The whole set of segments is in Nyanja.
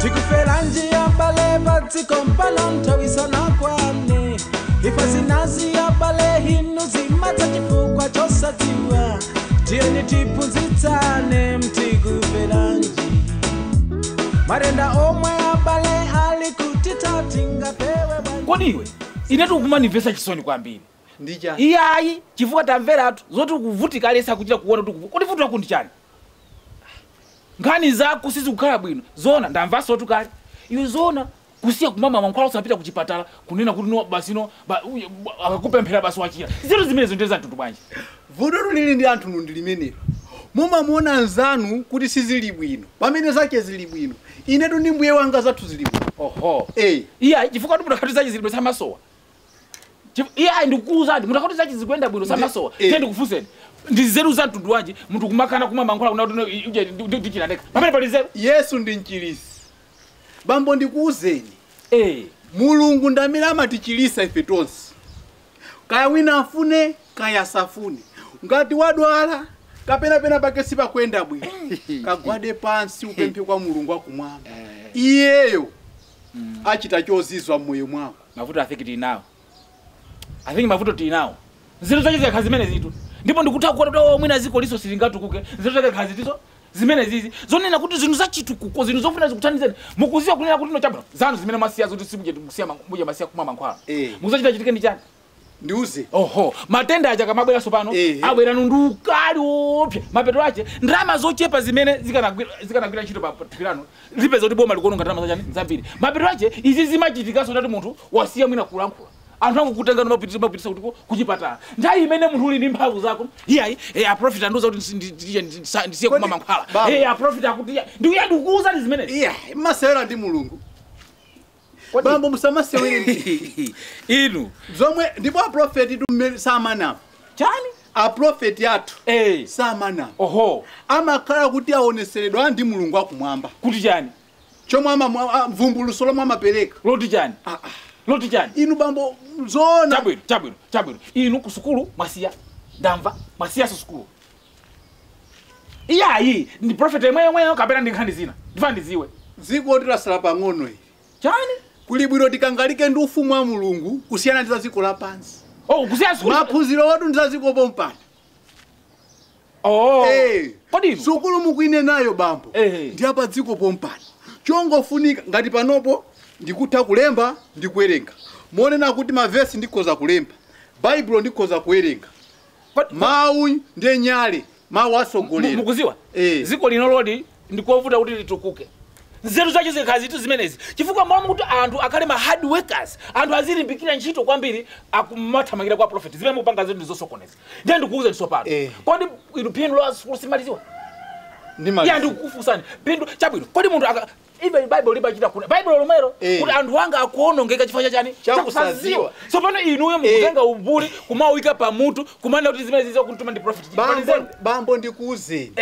tikufera njia bale vatikompala mtawisana kwane ifasi nazi ya bale hinu zimata chifukwa chosatiwa tieni tipunzitsane mtikufera njia marenda omwe abale alikutita tingapewe kodi iwe inetu kumanifesta chisoni kwambiri ndija iyayi chifukwa tamvera atu zoti kuvutika alesa kuchita kuona kuti kodi vuto kundi chani ngani zako sisi kukhala bwino zona ndamvaso tu kale iwe zona kusiya kumama mankhwala usapita kuchipatala kunena kuti no basi no akakupemphera basi wachira zero zimene zondeza mtundu bwanji vuto lili ndi anthu nundi limenelo mumamuona nzanu kuti sizili bwino pamene zake zili bwino inetu ndi mbuye wanga zathu zili bwino oho iya chifukwa kuti mutakati zake zili bwino samasowa iya ndikukuza ndi mutakati zake zikwenda bwino samasowa tende kufuseni ndizeru za mtundu wanji munthu kumakana kuma mankhwala kuna uje ndichilandeka pamene pali zeru Yesu ndi mchilisi bambo ndikuuzeni Mulungu ndamene amatichilisa ife tonse kaya wina afune kaya safune ngati wadwala kapena pena pake sipakwenda bwino kagwade pansi upemphe kwa Mulungu akumwamba iyeyo achita chozizwa mmoyo mwako mavuto I think mavuto tinawo zero zake zikhazi zimene zitu ndipo ndikutaka kuona mwina ziko liso silingatukuke zero zake khazi tizo zimene zizi zonena kuti zinu zachitukuko zinu zofuna zikuthandizeni mukuziwa kunena kuti no chabno zanu zimene masiya zoti simuje kusiya muje masiya kuma mankhwala mukuzachita chitike ndi chani ndiuze oho matenda aja kamabwera sopano abwera nundukali opya mapeto ache ndrama zochepa zimene zikanagwira ntchito pa pilano lipeza kuti boma likuononga ndrama zachani zambiri mapeto ache izi zimachitikaso kuti munthu wasiya mwina kulankhula anthu akukutenga mapitisa kuti kuchipatala ndayi imene munthu uli ndi mphamvu zako iyayi a prophet anduza kuti ndisiye kuma mankhwala a prophet akuti ndiuya ndikuuza ndi zimene iya masewera ndi Mulungu bambo musamasewere inu zomwe ndipo a prophet tu samana chani a prophet athu samana oho amakhala kuti aoneseredwa ndi Mulungu akumwamba kuti chani chomwe mvumbuluso lomwe amapereka loti chani loti chani inu bambo zona chabwino inu kusukulu mwasiya ndamva mwasiya sukulu iyayi ndi prophet yemwe kapena ndinkhani zina ndifandiziwe ziko tilasala pang'ono ili chani kuli bwino tikangalike ndi ufumu wa Mulungu kusiyana ndi ziko lapansi kusiyana sukulu maphunziro watu ndi ziko pompana kodi sukulu mukuine nayo bambo ndi apa dziko pompana chongofunika ngati panopo ndikutha kulemba ndikuwerenga monena kuti mavesi ndikhoza kulemba Bible ndikhoza kuwerenga mawu ndi nyale mawu asogolera mukuziwa ziko lino lodi ndikovuta kuti litukuke nzeru zake zikhazi tu zimenezi chifukwa mwa kuti anthu akhale ma hard workers anthu azilimbikira ntchito kwambiri akumathamangira kwa prophet zimene mupanga zetu ndizosokoneza ndiye ndikuuza ndisopano kodi inu phindu la sukulu simaliziwa ya ndikufusani phindu chabwino kodi munthu ibe Bible libachita kuna Bible lomero kuti anthu anga akuonongeka chifukwa chani chakusaziwa so pano inuyo mukutenga ubuli kumawika pa mutu kumanda kuti zimene zizo kutuma ndi prophet bambo ndikuuze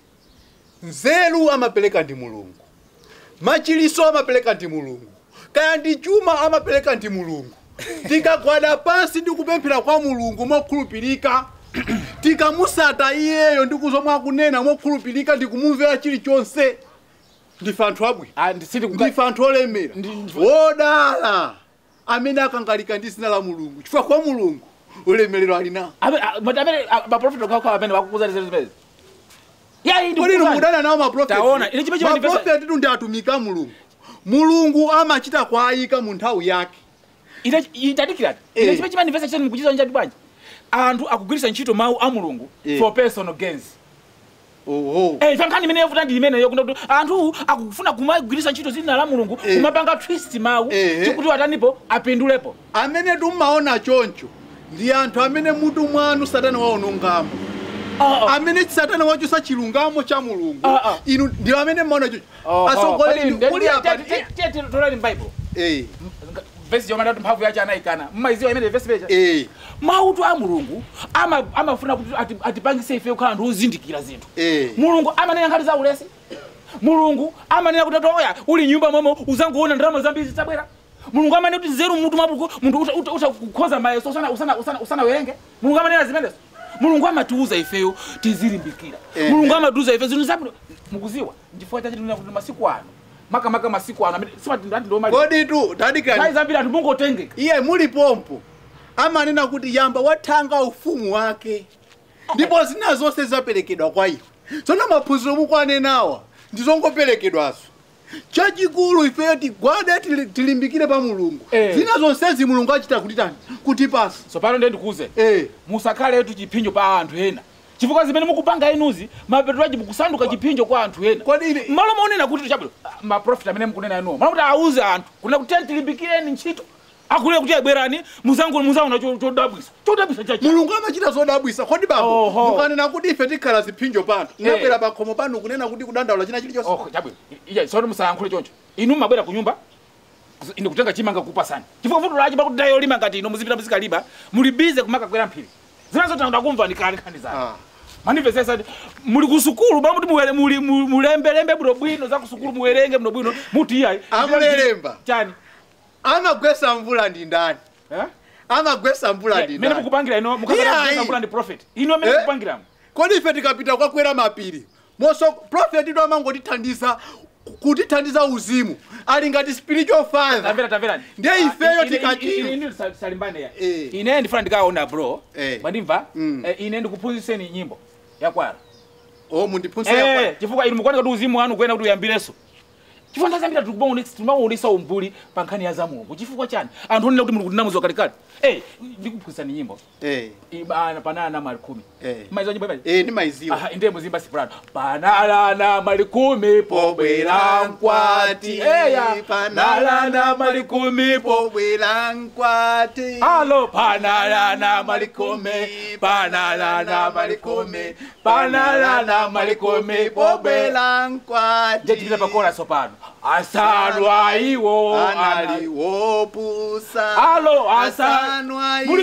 nzeru amapeleka ndi Mulungu machiliso amapeleka ndi Mulungu kaya ndi chuma amapeleka ndi Mulungu tikagwada pansi ndi kupemphera kwa Mulungu mokhulupirika tikamusata iyeyo ndikuzomwe akunena mokhulupirika ndikumumvera chilichonse ndife anthu abwino ndife anthu olemera wodala amene akangalika ndi zina la Mulungu chifukwa kwa Mulungu ulemerero ali nawo amene maprofeti okhaokha amene wakukuza zimene kodi mudana nawo maprofeti ndi atumiki a Mulungu Mulungu amachita kwayika mu nthawi yake itadikirati ine chimene chimandipesa chani mukuchiza njati bwanji anthu akugwiritsa ntchito mawu a Mulungu for personal gains fankani mene yavuta ndi imene yokuti anthu akufuna kumagwiritsa ntchito zina la Mulungu kumapanga twist mawu chikuti watanipo apindulepo amene tumaona choncho ndi anthu amene mutu mwanu satana waonongamo amene satana wachosa chilungamo cha Mulungu inu ndi amene mmaona choncho asogoleni kuli apa tolani Bible verse yomanda kuti mphamvu yacho anayikana mmaiziwa imene verse beja mautu a Mulungu amafuna kuti atipangise ife kukhala anthu ozindikira zinthu Mulungu amanena ngati za ulesi Mulungu amanena kuti oya uli nyumba momwe uzangoona ndalama zambiri zitabwera Mulungu amanena kuti nzeru mutu mabuko munthu utakukhoza mayeso usana werenge Mulungu amanena zimenezo Mulungu amatiuza ifeyo tizilimbikira Mulungu amatiuza ife zinthu zabwino mukuziwa ndifo chachi kuti masiku ano maka masiku ana sima ndati ndo mali kodi tu tadikani sai zambira tungotengeka iye muli pompo amanena kuti yamba wathanga ufumu wake ndipo zina zonse zaperekedwa kwa iwe tsono maphunziro mukwanenawa ndizongoperekedwazo chachikulu ifeyo tigwade tilimbikire pa mulungu zina zonsezi mulungu achita kuti tani kuti pasi so pano ndikuze musakhale tu chipinjo pa anthu ena chifukwa zimene mukupanga inuzi mapetulaji mukusanduka chipinjo kwa anthu ena malo maonena kuti chabwino ma prophet amene mukunena inuwo malo kuti auze anthu kunena kuti tilimbikireni ntchito akule kuti abwerani muzangu na chodabwisa chachi mulungu amachita zodabwisa kodi babo mukanena kuti ife tikhala zipinjo pano ngabwera pakhomo pano kunena kuti kudandaula china chilichonse chabwino iya sono musayankhule choncho inu mabwera ku nyumba ine kutenga chimanga kupasani chifukwa vuto lachi pakuti dayo lima ngati ino muzipita muzikaliba muli bize kumaka kwera mphiri zinazo tandakumva ndikali khandi zanu manifesta muli kusukulu ba muti mulembe bwino za kusukulu muwerenge bwino muti yayi amalemba chani amagwesa mvula ndi ndani amagwesa mvula ndi ndani mene mukupangira ino mukagwesa mvula ndi prophet ino mene mukupangira kodi ife tikapita kwa kwera mapiri moso prophet ndo amangotithandiza kutithandiza uzimu ali ngati spiritual father tamverani ndiye ifeyo tikachira ine salimbane ya ine ndifuna ndikaona bro mandimva ine ndikuphunzitseni nyimbo yakwara mundiphunzitse yakwara chifukwa inu mukuoneka kuti uzimu wanu kwena kuti uyambireso chifukwa ndazambira tukubaonesa umbuli pa nkhani ya zamungu chifukwa chani anthu onena kuti muli kuti namuzi wakalikali ndikuphunzitsani nyimbo ibana panana mali 10 maizo nyimbo imazi ndi maiziwa inde muzimba siprano panalana mali 10 pobwera nkwati panalana mali 10 pobwera nkwati alo panalana mali 10 panalana mali 10 panalana mali 10 pobwera nkwati ndetile pakora sopano asanwa iwo analiwo pusa alo asanwa iwo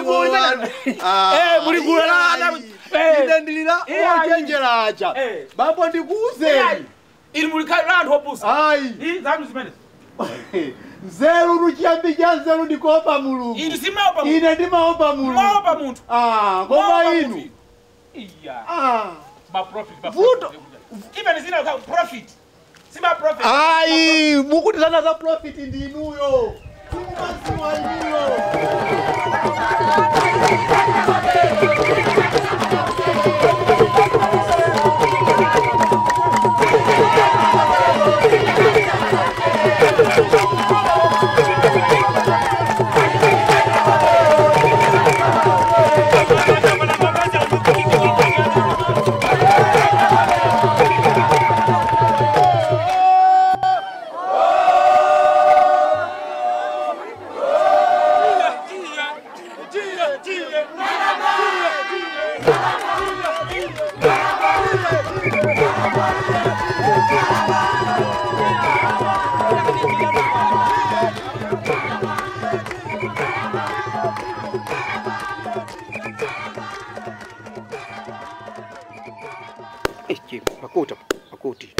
muligulana ndendilira ochenjeracha babo ndikuuzeni ili mulikhala anthu opusa ayi zanu zimene nzeru ruchiyambi cha nzeru ndikopa mulungu ine simaopa ine ndimaopa mulungu maopa munthu koma inu ma prophet vuto even zina prophet sima prophet ayi mukuti zana za prophet ndinuyo simasiwa inuyo Makuti.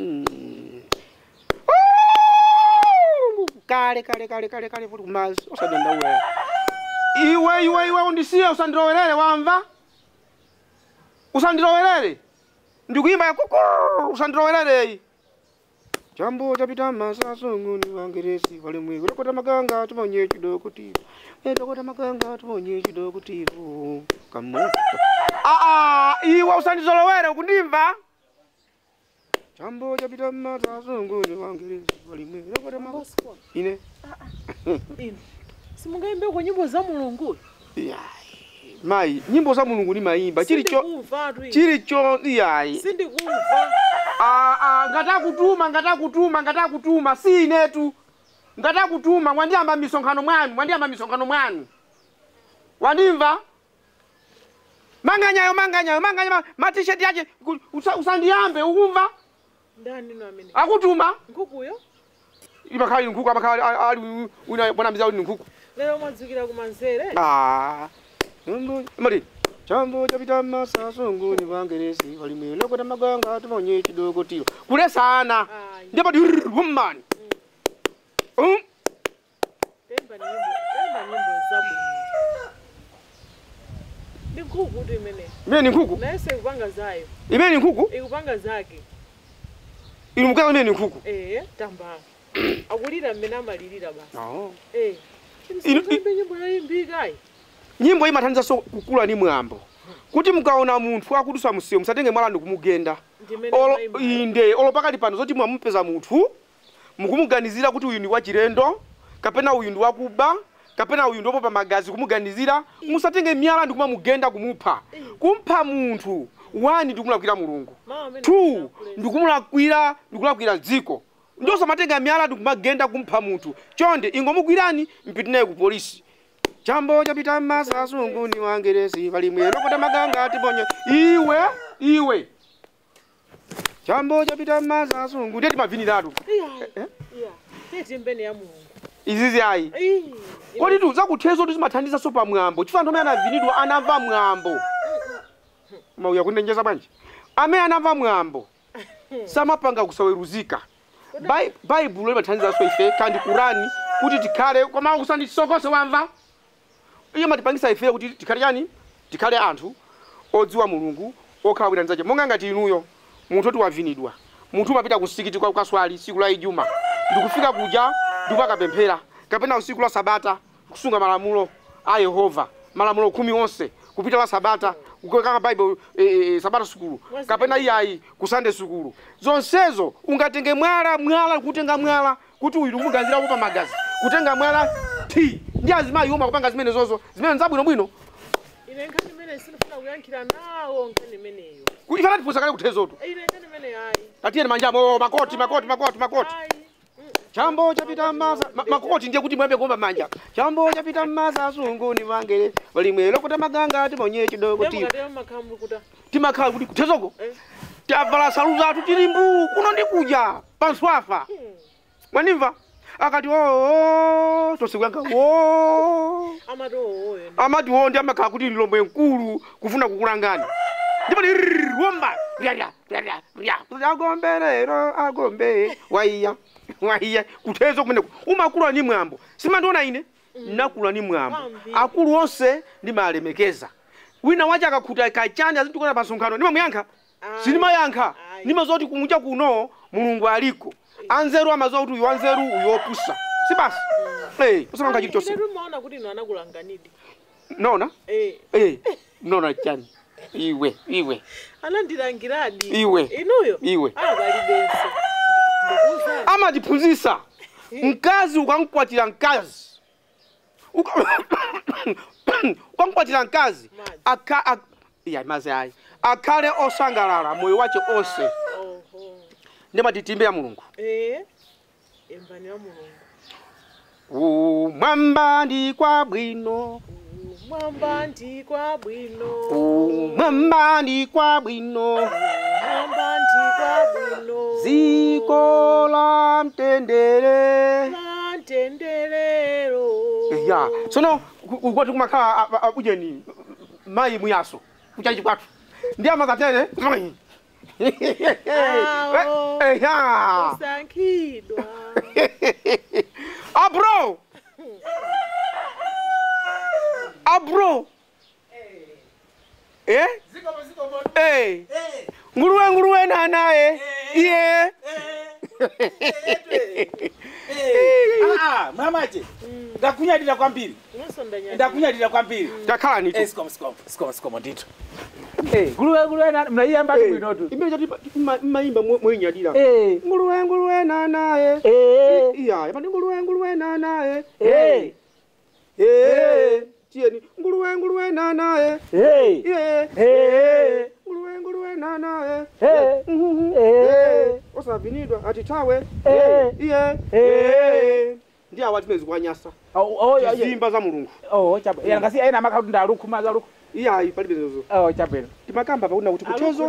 Kale kuti kumazi osadandaula. Iwe undisiya usandirowerere wamva? Usandirowerere. Ndikuimba kuku usandirowerere. Jambo chapita masasunguni wangeresi walimwengu lokota maganga tumonye chidoko tivo. Lokota maganga tumonye chidoko tivo. Kamoto. Iwe usandizolowere ukundimva? Jambo chapita masasunguni wangeresi walimwengu lokota maganga. Ine. Ine. Simungaimbe kwa nyimbo za Mulungu. Mai, nyimbo za Mulungu ni maimba. Chiricho yayi. Sindikumva. Ngata kutuma si inetu. Ngata kutuma mwandiamba misonkhano mwanu. Wandimva? Manganyayo ma-t-shirt yache usandiyambe ukumva? Ndani noamene. Akutuma? Nkuku yo? Ibakali nkuku abakali bwana mbiza uli nkuku. Lero mwadzukira kumanzere? Mari. Jambo chapita masasunguni wangeresi walimwengu lokota maganga tumonye chidoko tivo. Kule sana. Ndipo woman. Temba nyimbo za Mulungu. Ni nkuku tu imene. Imene ni nkuku? Na ese ikupanga zayo. Imene ni nkuku? Ikupanga zake. inu mukala mene nkhuku Tamba. Akulira mmene amalirira basi. Oh. Inu nyimbo yayimbika. Nyimbo imathandiza so kukula ni mwambo. Kuti mukaona munthu akudusa msiyo musatenge mwala ndikumugenda. Inde olopakali pano zoti mwamupeza munthu mukumuganizira kuti uyu ndi wachilendo kapena uyu ndi wakuba kapena uyu ndi wopopa magazi kumuganizira musatenge miyala ndikumamugenda kumupha. Kumpha munthu 1 ndikumulakwira Mulungu. 2 ndikumulakwira dziko. Ndio samatenga miyala ndikumagenda kumpha munthu. Chonde ingomugwirani mpite naye ku polisi. Chambo chapita masasungu ni wangeresi valimwelo kuti maganga atibonye iwe chambo chapita masasungu ndeti maviniratu Tete mbene ya Mulungu izizi ayi kodi tu zakuthezo tizimathandiza so pa mwambo chifano amene anavinidwa anamva mwambo mauya kundenjeza bwanji amene anamva mwambo samapanga kusaweruzika Bible limathandiza so ife kandi Qurani kuti tikhale koma kusandisokose wamva iyo matipangisa ife kuti tikhale yani tikhale anthu odziwa Mulungu okhala bwino nzache monga ngati inuyo munthu oti wavinidwa munthu mapita kusikiti kwa kaswali siku la Ijuma ndikufika kuja ndikakapemphera kapena usiku la Sabata kusunga malamulo a Yehova malamulo 10 onse kupita la Sabata kukanga Bible Sabata sukulu kapena iyayi kusande sukulu zonsezo ungatenge mwala kutenga mwala kuti uyu muganzira wopa magazi kutenga mwala ndi azima yuma kupanga zimene zozo zimene nzabwino bwino ine nkani mene sinifuna kuyankhira nawo nkani meneyo ifana tipusa kale kuthezo tu ine nkani mene hayi atiyeni manjamo makoti chambo chapita masa makoti ndiye kuti mwembe kuomba manja chambo chapita masa sunguni vangere valimwelo kuti maganga timonye chidogo timakhala kuti kuthezoko tiavala salu zathu tilimbu kuno ndikuja panswafa mwanimva akati tosikuyanka amati ndi amakhala kuti ndilombo enkulu kufuna kukulangani ndipo womba agombe waiya kuthezo kumeneko umakula ni mwambo simandiona ine nakula ni mwambo akulu onse ndimalemekeza wina wacha akakhuta kachani azitukana pasonkhano ndimamuyankha sinimayankha nimazoti kumucha kuno Mulungu aliko anzeru amazo kuti uyu anzeru uyu opusa si basi usamanga chili chose unaona kuti ino anakulanganidi naona naona chani iwe anandirangiradi inuyo abalibense amatiphunzisa mkazi ukamkwatira mkazi ukamkwatira mkazi mazi ayi akhale osangalala moyo wache onse ndematitimbe ya Mulungu embani ya Mulungu mwamba ndi kwa bwino mwamba ndi kwa bwino mwamba ndi kwa bwino ziko la mtenderero ya sono ukwati kumakhala ujeni mayi muyaso kuchachi kwatu ndi amakatene usankidwa abro nguruwe nanae iye mamaje ndakunyadira kwambiri ndakhala nito skom ndito nguruwe mnaiyamba bwinotu imene chati mayimba mwenyadira nguruwe nanae iya yapani nguruwe nanae tieni nguruwe nanae nguruwe nanae osavinidwa atitawe ndi awati mezi kwanyasa zimba za Mulungu ngasi ena makauti ndalukhuma zaluku iyayi palibe zozo chabwino timakamba pakuti kuti kuchezo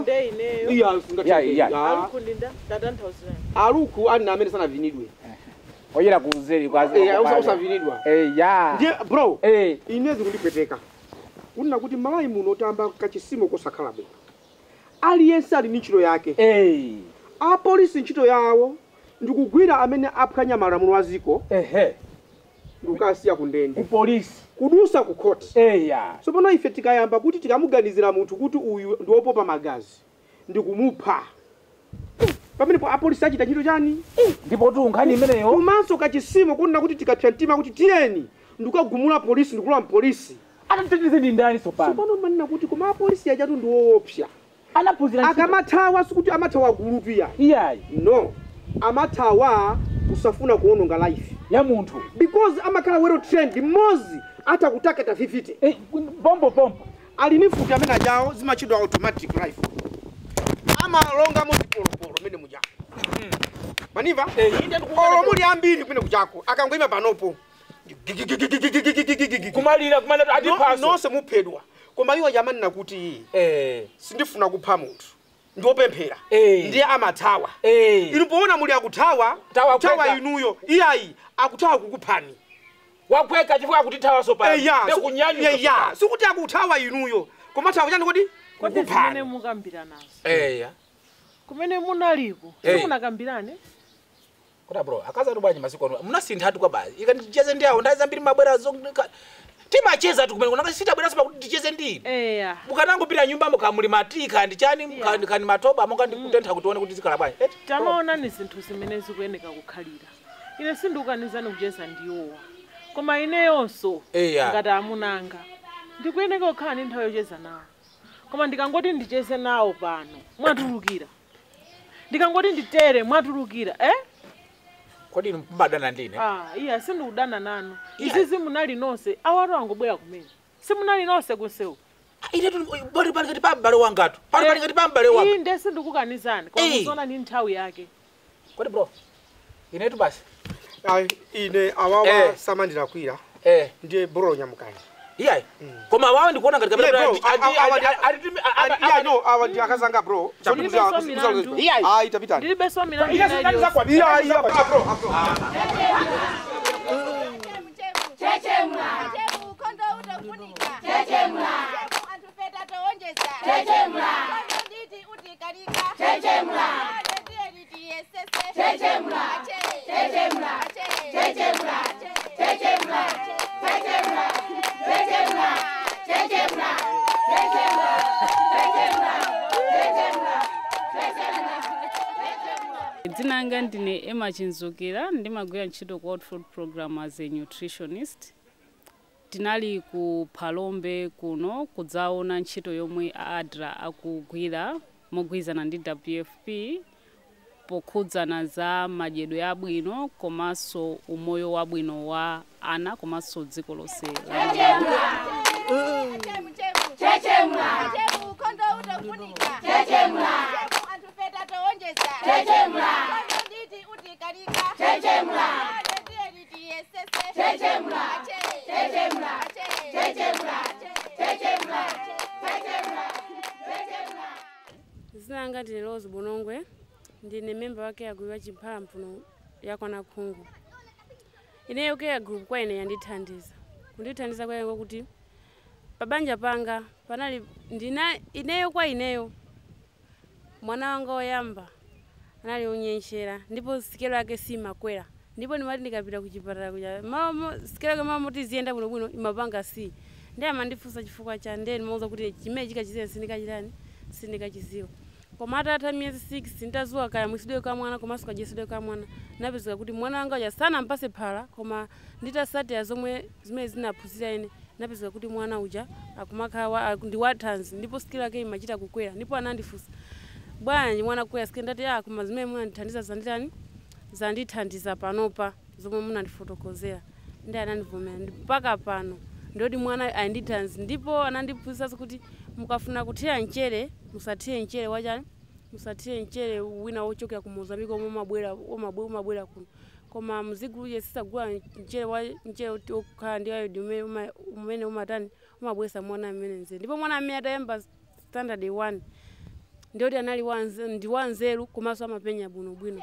aluku ani amene sanavinidwe oyera kuzeri usavinidwa ndiye bro inezi kundipweteka kunena kuti malayi muno tamba kachisimo kosakhala bwino aliyense ali ni ntchito yake apolisi ntchito yawo ndikugwira amene aphwanya malamulo aziko ndikukasiya kundende kupolisi kudusa ku court sopano ife tikayamba kuti tikamuganizira munthu kuti uyu ndi wopopa magazi ndikumupha pamene po apolisi achita ntchito chani ndipo tunkhani imeneyo komanso kachisimo kunena kuti tikapsa mtima kuti tiyeni ndikagumula polisi ndikula mpolisi atateteze ndi ndani sopano pano manena kuti koma apolisi achatu ndi woopsa anaphunzira akamathawa sikuti amathawa gulupu iyayi no amathawa kusafuna kuononga life ya munthu because amakhala well trained mozi atakutakata 50 pompo ali ni futi amene ajawo zimachidwa automatic rifle amalonga mo zipolopolo mene muja maniva olo muli ambiri kumene kujako akangoima panopo kumalira kumana ati paso nonse muphedwa koma iwo jamani nakuti sindifuna kupha munthu ndiopemphera ndiye amathawa ilipoona muli akuthawa tawa inuyo iyayi akuthawa kukuphani wakweka chifukwa kuti thawa sopano ya sikuti akuthawa inuyo koma thawa chani kodi kukuphani mukambira nazo kumene munaliko simunakambirane kota bro akaza tubanye masiku ano munasinthatu kwa bazi ikaticheze ndi awo ndaza mbiri mabwera zo timacheza tu kumene kunanga sitabwera sipa kuti ticheze ndini mukanangopita nyumba mukamuli matika ndi chani mukani matoba monga ndikutentha kutione kuti zikhala bwanji tamaona ni zinthu zimene zikuyeneka kukhalira ine sindikukanizani kucheza ndiyowa koma ineyonso ngati amunanga ndikuyeneka kukhala ndi nthawi yocheza nawo koma ndikangoti ndicheze nawo pano mwatulukira ndikangoti nditere mwatulukira kodi mbadana ndine iya sindikudana nanu izizi munali nonse awatu angobwera kumene simunali nonse kunsewu ine bali ngati pambale wangatu pali ngati pambale wanga inde sindikukanizani koma muzona ni nthawi yake kodi bro ine tu basi ine awawa samandilakwira ndiye bro nyamukani iyayi koma wawe ndikuona ngati kabla awa ndi akazanga bro itapita ndilibeso milandu Dzina langa ndine Emma Chinzukira ndimagwira ntchito ku Food Program as a nutritionist. Tinali ku Phalombe kuno kudzaona ntchito yomwe ADRA akugwira mogwirizana ndi WFP pokhudzana za madyedwe abwino komanso umoyo wabwino wa ana komanso dziko lonse Zinanga ndine Rose Bonongwe ndine member wake ya group ya Chimphalampuno yakwana khungu. Ineyo care group kwa ine yandithandiza. Kundithandiza kwa yango kuti pabanja panga panali ineyo kwa ineyo mwana wanga oyamba anali onyenshera ndipo sikelo yake simakwera ndipo nimati ndikapita kuchipatala kuja mama sikelo yake mama muti ziyenda bwino imapanga si ndiye amandifunsa chifukwa cha ndeni mauza kuti chimene chikachizira sindikachitani sindikachiziwa koma atatha miyezi 6 ndazuwa kaya mwisidwe kwa mwana komanso kajesedwe kwa mwana napezeka kuti mwana wanga uja sana mpase phala koma nditasati zomwe zimene zinaphunzira ine napezeka kuti mwana uja akumakhala ndi wathanzi ndipo sikelo yake imachita kukwera ndipo anandifunsa bwanji mwana kuya skendati koma zimene munandithandiza zanditani zandithandiza panopa zomwe munandifotokozera ndi anandivomera mpaka pano ndoti mwana ayindithanzi ndipo anandiphunzitsa kuti mukafuna kuthira mchere musathire mchere wachani musathire mchere wina wochokera ku Mozambique omwe umabwera kuno koma muziguluje sisagula mchere okhala ndi ayodi umene umatani umabwesa mwana amene nzeru ndipo mwana amene atayamba standard 1 ndioti anali ndi wanzeru komanso amapenya bwinobwino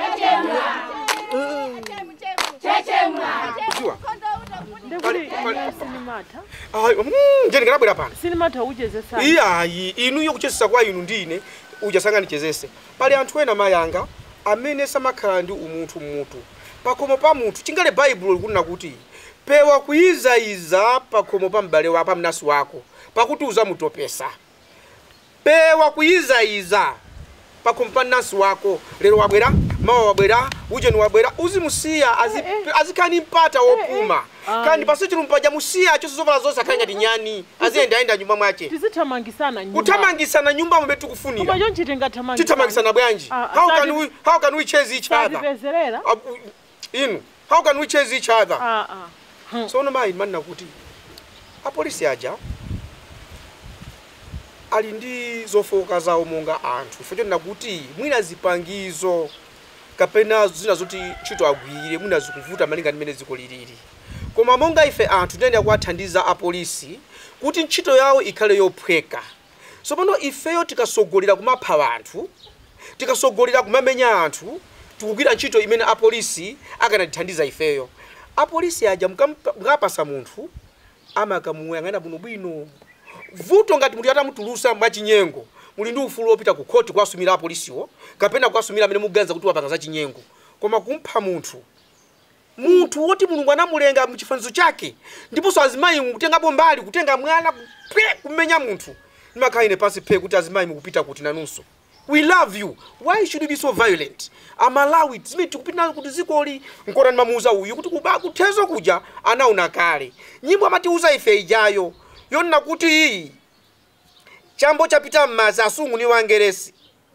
nje ndikabwera pano sinimata uchezesa iyayi inuyo kuchezesa kwa inu ndine ujasanga nichezese pali anthu ena mayanga amene samakhala ndi umunthu mmutu pakhomo pa munthu chingale Bible likunena kuti pewa kuyizayiza pakhomo pa m'bale wako pa mnasi wako pakuti uzamutopesa pewa kuyizayiza pa companionsi wako lero wabwera mawa wabwera uje ni wabwera uzimusiya azikani mpata wopuma kandi pasi chilumpaja musiya chose zovala zonse akali ngati nyani aziyenda nyumba mwache tizithamangisana nyumba kuthamangisana nyumba mbe tikufunira koma chonchi tingathamangisana tithamangisana bwanji how can we chase each other how can we chase each other so no mai manna kuti apolisi aja ali ndi zofoka zawo monga anthu ife chonena kuti mwina zipangizo kapena zina zoti ntchito agwire mwina zikuvuta malinga ndi mene ziko liliri koma monga ife anthu tinene kuwathandiza apolisi kuti ntchito yawo ikhale yophweka so pano ifeyo tikasogolera kumapha anthu tikasogolera kumamenya anthu tikugwira ntchito imene apolisi akanatithandiza ifeyo apolisi aja mukapasa munthu amakamuyang'ana bwinobwino vuto ngati munthu atamutulusa mwachinyengo muli ndi ufulu opita ku khoti kwasumira apolisiwo kapena kwasumira amene muganza kuti wapanga za chinyengo koma kumpha munthu woti mulungu anamulenga mchifanizo chake ndiponso azimayi mukutengapo mbali kutenga mwana kumenya munthu ndimakhala ine pansi phe kuti azimayi mukupita kuti nanunso we love you why should you be so violent amalawi zimene tikupita kuti zikoli nkona ndimamuuza uyu kuti kuthezo kuja anaona kale nyimbo amatiuza ife ijayo yonna kuti chambo chapita mmazi asungu ni wangeresi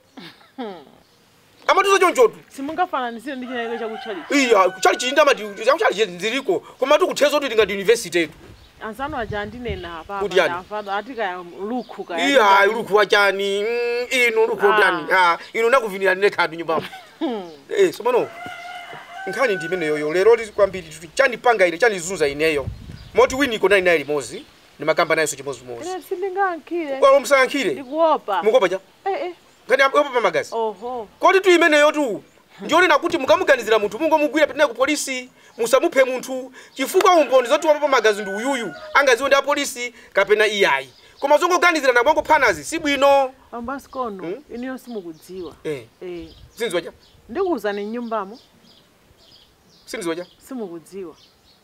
amatuzo chonchotu simungafananise ndi chinayiko chakuchali iya kuchali chinda mati chakuchali ndiriko koma tukuthezo kuti ngati university yetu ansano aja ndinena papa atika ya lukhu ka iya lukhu wachani ino lukhu ndani ino nakuvinira nekhadu nyumbamo so mano nkhani ndi imene yoyo lero kwambiri chanipanga ine chanizunza ineyo moti winiko nali nayi limozi ni makamba nayo chimozi sindingankhire kwa msankhire ndikuopa mukopa cha ngani opa magazi oho kodi tu imeneyo tu ndione nakuti mukamuganizira munthu mungomugwira pitana ku polisi musamuphe munthu chifukwa umboni zoti wapa magazi ndi uyuyu angaziwe ndi apolisi kapena iyayi koma zongoganizira na bwango phanazi si bwino ambaskono iniyo simukudziwa sinzwa cha ndikuuzani nyumbamo sinzwa cha simukudziwa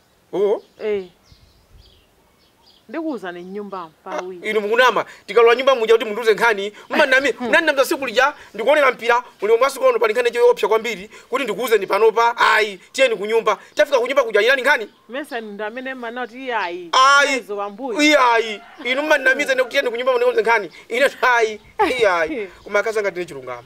ndikuuzani nyumbamo pawi ino mukunama tikalowa nyumba muja kuti munduze nkhani mmanami nani namza siku lija ndikuonera mpira uli mwasikono pali nkhani yoopsa kwambiri kuti ndikuuze ni panopa ayi tiyeni kunyumba tafika kunyumba kuja ilani nkhani mesa ndamene mana kuti iyayi ezo wambuyo iyayi ino mmanamize ne kutiyeni kunyumba munduze nkhani ine ayi iyayi kumakaza ngati chilungamo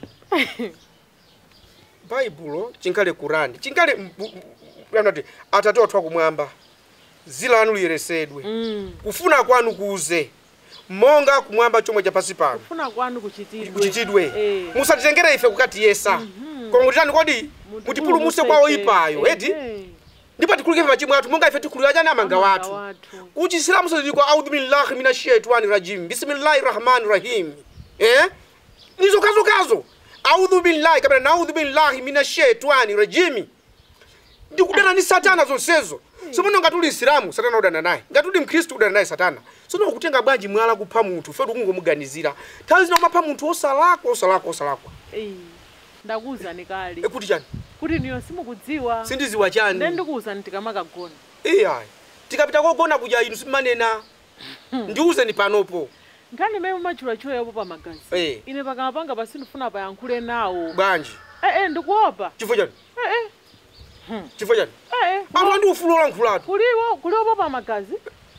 Bible chinkale Qur'an chinkale yanati Atate wathu kumwamba zila lanu liyeresedwe kufuna kwanu kuuze monga kumwamba chomwe cha pasi pano kufuna kwanu kuchitidwe musatitengere ife kukati yesa koma kuti kodi mutipulumuse kwawo ipayo eti ndipo tikulike machimwe athu monga ife tikulira chana amanga wathu kuti Islamu soziko a'udhu billahi minash shaitani rajim bismillahir rahmanir rahim nizo kazo a'udhu billahi kabla na'udhu billahi minash shaitani rajim ndikudana ni satana zonsezo somono ngatuli Islamu satana udana naye ngatuli Mkristo udana naye satana sono kutenga bwanji mwala kupha munthu fedu kungomuganizira tazi no mapha munthu osalakwa ndakuza nikali kuti chani kuti niyo simukudziwa sindiziwa chani ndikuuza ndikamakagona hayi tikapita kogona kuja inu simanena ndiuze ni panopo ngani meme machula yopo pa magazi ine pakamapanga pasindifuna payankhule nawo bwanji ndikuopa chifo chani chifo chani abantu ndi ufulu olankhulatu kuliwo pa magazi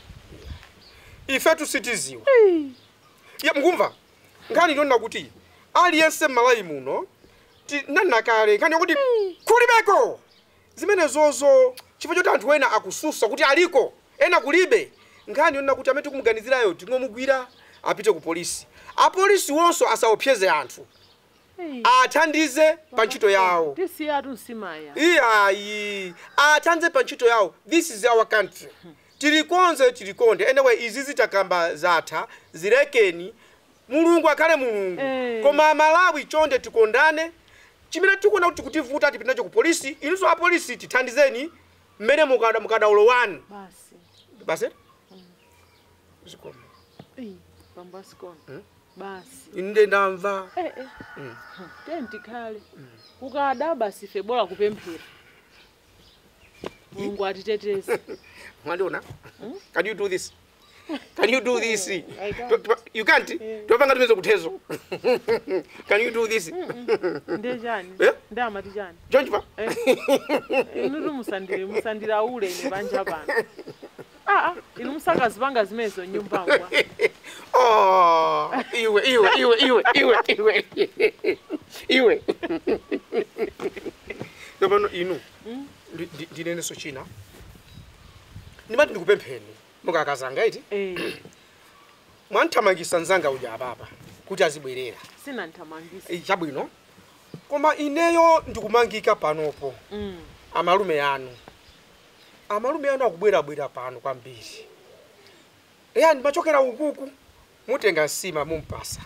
ife tusitiziwa ya mkumva ngani ndona kuti aliyense malayi muno nanakale ngani kuti kulibeko zimene zozo chifo choti anthu ena akususa kuti aliko ena kulibe ngani ndona kuti amene tikumuganizirayo tingomugwira apite ku polisi apolisi wonso asaopseze anthu athandize pa ntchito yawo tisiyatu nsimaya iyayi athanze pa ntchito yawo this is our country tilikonde anyway izi zitakamba zatha zirekeni mulungu akhale mulungu koma Malawi chonde tikondane chimene tikona kuti kutivuta tipita nacho ku polisi inunso apolisi tithandizeni mmene mukadaulo wanu basi zikoma pambasikona basi inde ndamva tentikale ukada basi fe bora kupemphera Mungu atiteteze Mwandiona can you do this Can you do this? You can't? Topanga tumezo kutezo. Can you do this? Ndejani. Ndama tijani. Jonjipa. Inuru musandira ule ni banja bana. Inu musanga zibanga zimezo nyumba ngwa. Oh, iwe. Nobano inu. Ndinene so china. Nimati ndikupempheni. Mukakazanga iti? Mwantamangisa nzanga uja ababa kuti azibwerera. Sina ntamangisa. Chabwino. Koma ineyo ndikumangika panopo. Amalume yanu akubwera pano kwambiri. Ndimachokera ukuku mutenga nsima mumpasa.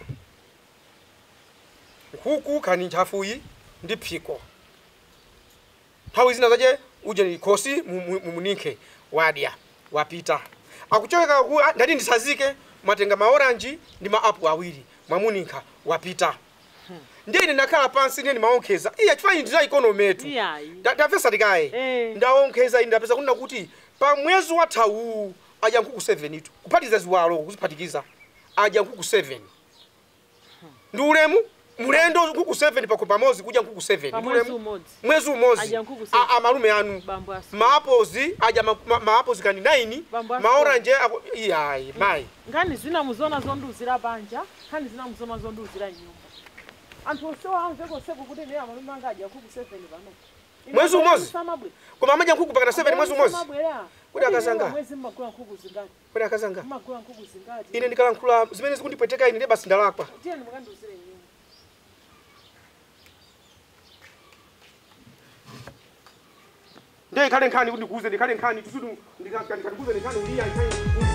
Ukuku kani nchafuyi ndi phiko. Nthawi zina zaje uje nikosi mumunike wadya wapita. Akuchokera ku ndati ndisazike matenga maorange ndi maapu awiri mwamunika wapita. Ndine nakhala pansi ndine maonkeza. Chifani ndina economy yetu. Tafesa tikaye. Ndaonkeza ndapeza kunena kuti pa mwezi wa thawu aja nkuku 7 itu. Kupatiza ziwalo kuziphatikiza aja nkuku 7. Ndi ulemu mulendo nkuku 7 pa pamozi kuja nkuku 7. Mwezi umozi. Amalume anu. Maapozi aja maapozi kani 9. Maorange mai. Ngani zina muzona zonduzira banja, ngani zina muzona zonduzira nyumba. Anthu osewa amveko seko kuti ne amalume anga aja nkuku 7 pano. Mwezi umozi. Koma amaja nkuku pakana 7 mwezi umozi. Kuti akazanga. Mwezi magula nkuku zingati. Kuti akazanga. Magula nkuku zingati. Ine ndikalankhula zimene zikundipweteka ine basi ndalakwa. Tiyeni mukanduzire nyumba. Ndeye kale nkhani kuti ndikuuze ndikale nkhani tusudu ndikuuze nkhani uliya nkhani.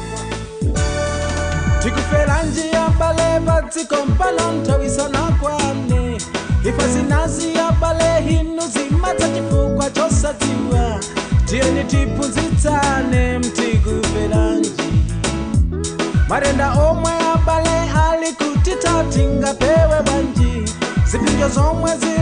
Tikufera njia bale batiko mpala ntawisana kwane. Ifasi nazi ya bale hinu zimata chifukwa chosatiwa. Tiyeni tipunzitsane mtikufera nji. Marenda omwe abale ali kutita tingapewe banji. Zipinjo zomwe